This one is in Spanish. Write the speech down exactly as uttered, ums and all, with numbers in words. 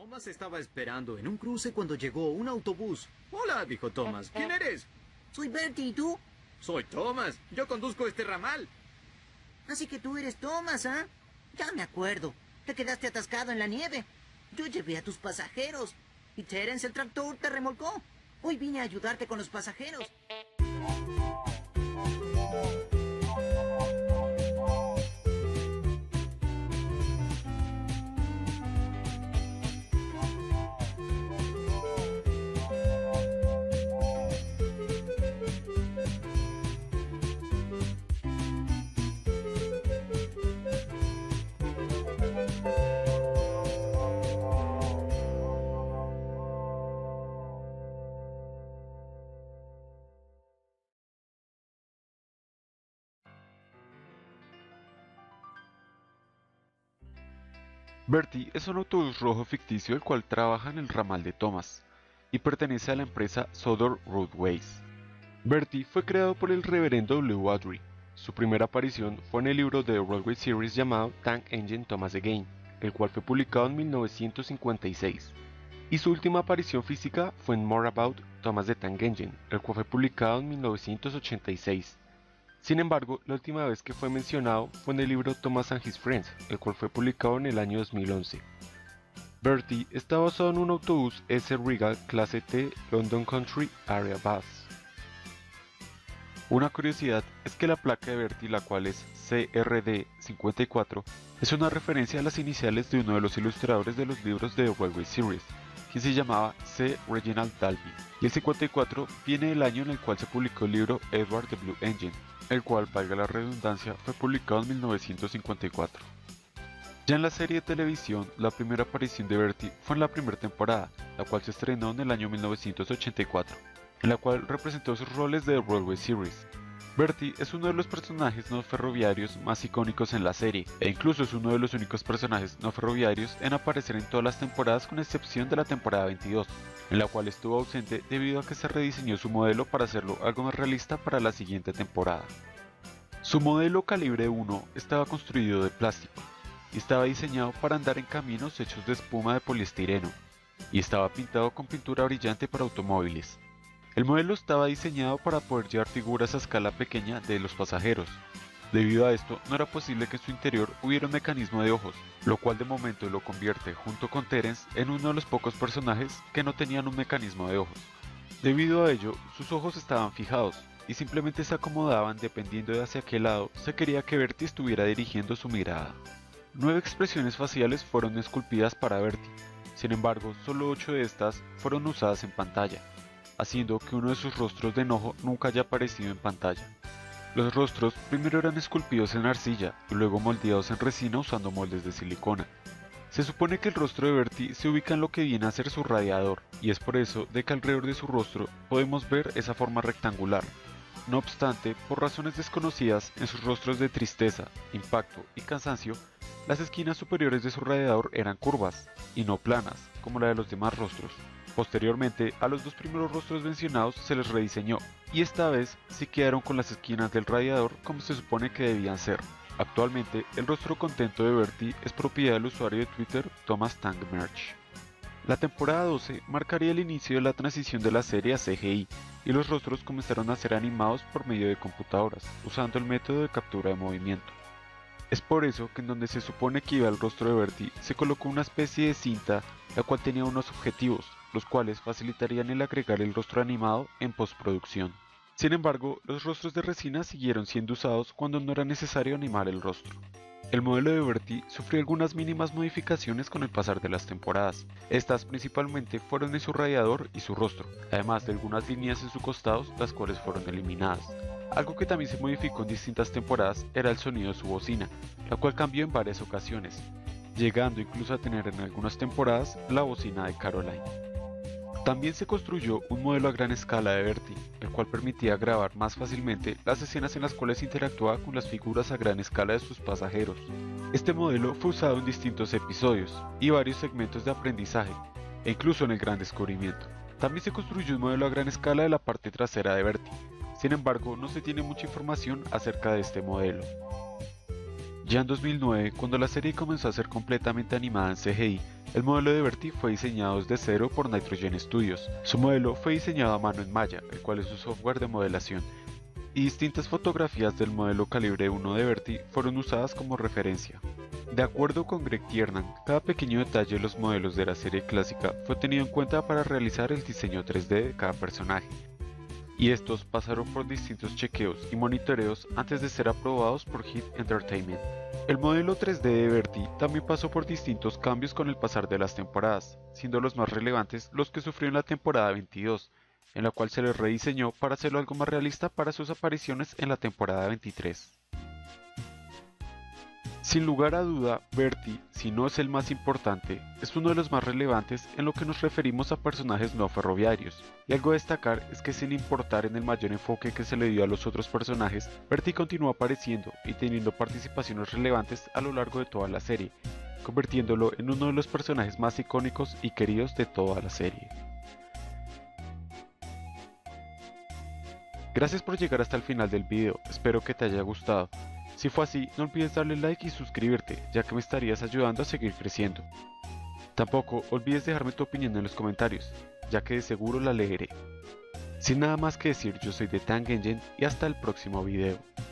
Thomas estaba esperando en un cruce cuando llegó un autobús. Hola, dijo Thomas. ¿Quién eres? Soy Bertie, ¿y tú? Soy Thomas. Yo conduzco este ramal. Así que tú eres Thomas, ¿ah? Ya me acuerdo. Te quedaste atascado en la nieve. Yo llevé a tus pasajeros. Y Terence, el tractor, te remolcó. Hoy vine a ayudarte con los pasajeros. Bertie es un autobús rojo ficticio el cual trabaja en el ramal de Thomas y pertenece a la empresa Southern Roadways. Bertie fue creado por el reverendo Lew Awdry. Su primera aparición fue en el libro de The Roadway Series llamado Tank Engine Thomas Again, el cual fue publicado en mil novecientos cincuenta y seis, y su última aparición física fue en More About Thomas the Tank Engine, el cual fue publicado en mil novecientos ochenta y seis. Sin embargo, la última vez que fue mencionado fue en el libro Thomas and His Friends, el cual fue publicado en el año dos mil once. Bertie está basado en un autobús S. Regal clase T London Country Area Bus. Una curiosidad es que la placa de Bertie, la cual es C R D cincuenta y cuatro, es una referencia a las iniciales de uno de los ilustradores de los libros de The Railway Series, quien se llamaba C. Reginald Dalby, y el cincuenta y cuatro viene del año en el cual se publicó el libro Edward the Blue Engine, el cual, valga la redundancia, fue publicado en mil novecientos cincuenta y cuatro. Ya en la serie de televisión, la primera aparición de Bertie fue en la primera temporada, la cual se estrenó en el año mil novecientos ochenta y cuatro, en la cual representó sus roles de The Railway Series. Bertie es uno de los personajes no ferroviarios más icónicos en la serie, e incluso es uno de los únicos personajes no ferroviarios en aparecer en todas las temporadas con excepción de la temporada veintidós, en la cual estuvo ausente debido a que se rediseñó su modelo para hacerlo algo más realista para la siguiente temporada. Su modelo calibre uno estaba construido de plástico, y estaba diseñado para andar en caminos hechos de espuma de poliestireno, y estaba pintado con pintura brillante para automóviles. El modelo estaba diseñado para poder llevar figuras a escala pequeña de los pasajeros. Debido a esto, no era posible que en su interior hubiera un mecanismo de ojos, lo cual de momento lo convierte, junto con Terence, en uno de los pocos personajes que no tenían un mecanismo de ojos. Debido a ello, sus ojos estaban fijados, y simplemente se acomodaban dependiendo de hacia qué lado se quería que Bertie estuviera dirigiendo su mirada. Nueve expresiones faciales fueron esculpidas para Bertie, sin embargo, solo ocho de estas fueron usadas en pantalla, haciendo que uno de sus rostros de enojo nunca haya aparecido en pantalla. Los rostros primero eran esculpidos en arcilla y luego moldeados en resina usando moldes de silicona. Se supone que el rostro de Bertie se ubica en lo que viene a ser su radiador, y es por eso de que alrededor de su rostro podemos ver esa forma rectangular. No obstante, por razones desconocidas, en sus rostros de tristeza, impacto y cansancio, las esquinas superiores de su radiador eran curvas, y no planas, como la de los demás rostros. Posteriormente, a los dos primeros rostros mencionados se les rediseñó, y esta vez sí quedaron con las esquinas del radiador como se supone que debían ser. Actualmente, el rostro contento de Bertie es propiedad del usuario de Twitter Thomas Tank Merch. La temporada doce marcaría el inicio de la transición de la serie a C G I, y los rostros comenzaron a ser animados por medio de computadoras, usando el método de captura de movimiento. Es por eso que en donde se supone que iba el rostro de Bertie, se colocó una especie de cinta, la cual tenía unos objetivos, los cuales facilitarían el agregar el rostro animado en postproducción. Sin embargo, los rostros de resina siguieron siendo usados cuando no era necesario animar el rostro. El modelo de Bertie sufrió algunas mínimas modificaciones con el pasar de las temporadas. Estas principalmente fueron en su radiador y su rostro, además de algunas líneas en sus costados, las cuales fueron eliminadas. Algo que también se modificó en distintas temporadas era el sonido de su bocina, la cual cambió en varias ocasiones, llegando incluso a tener en algunas temporadas la bocina de Caroline. También se construyó un modelo a gran escala de Bertie, el cual permitía grabar más fácilmente las escenas en las cuales interactuaba con las figuras a gran escala de sus pasajeros. Este modelo fue usado en distintos episodios y varios segmentos de aprendizaje, e incluso en el Gran Descubrimiento. También se construyó un modelo a gran escala de la parte trasera de Bertie, sin embargo no se tiene mucha información acerca de este modelo. Ya en dos mil nueve, cuando la serie comenzó a ser completamente animada en C G I, el modelo de Bertie fue diseñado desde cero por Nitrogen Studios. Su modelo fue diseñado a mano en Maya, el cual es su software de modelación, y distintas fotografías del modelo calibre uno de Bertie fueron usadas como referencia. De acuerdo con Greg Tiernan, cada pequeño detalle de los modelos de la serie clásica fue tenido en cuenta para realizar el diseño tres D de cada personaje, y estos pasaron por distintos chequeos y monitoreos antes de ser aprobados por Hit Entertainment. El modelo tres D de Bertie también pasó por distintos cambios con el pasar de las temporadas, siendo los más relevantes los que sufrió en la temporada veintidós, en la cual se le rediseñó para hacerlo algo más realista para sus apariciones en la temporada veintitrés. Sin lugar a duda, Bertie, si no es el más importante, es uno de los más relevantes en lo que nos referimos a personajes no ferroviarios, y algo a destacar es que sin importar en el mayor enfoque que se le dio a los otros personajes, Bertie continuó apareciendo y teniendo participaciones relevantes a lo largo de toda la serie, convirtiéndolo en uno de los personajes más icónicos y queridos de toda la serie. Gracias por llegar hasta el final del video, espero que te haya gustado. Si fue así, no olvides darle like y suscribirte, ya que me estarías ayudando a seguir creciendo. Tampoco olvides dejarme tu opinión en los comentarios, ya que de seguro la leeré. Sin nada más que decir, yo soy The Tank Engine y hasta el próximo video.